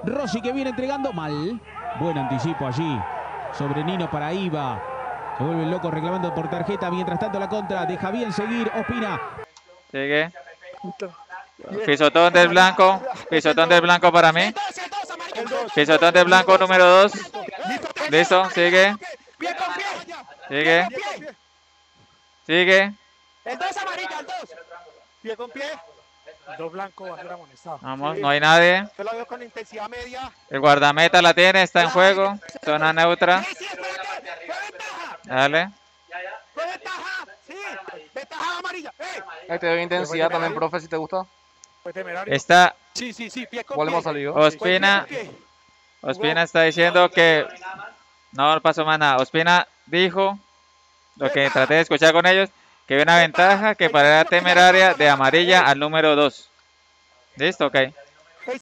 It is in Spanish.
Rossi que viene entregando mal. Buen anticipo allí sobre Nino para Iba. Se vuelve loco reclamando por tarjeta. Mientras tanto la contra. Deja bien seguir Ospina. Sigue. Pisotón del blanco. Pisotón del blanco para mí. Pisotón del blanco número 2. Listo, sigue. Sigue. Sigue. El 2 amarilla, el 2. Pie con pie. El 2 blanco va a ser amonestado. Vamos, no hay nadie. Yo la veo con intensidad media. El guardameta la tiene, está en juego. Zona neutra. Sí, espérate. Fue ventaja. Dale. Fue ventaja. Sí. Ventaja amarilla. Ahí te doy intensidad también, profe, si te gusta. Fue temerario. Está Sí, pie con ¿Cuál pie. hemos salido? Ospina. Ospina está diciendo que no pasó más nada. Ospina dijo, lo que traté de escuchar con ellos, que hay una ventaja que para la temeraria de amarilla al número 2. ¿Listo? Ok.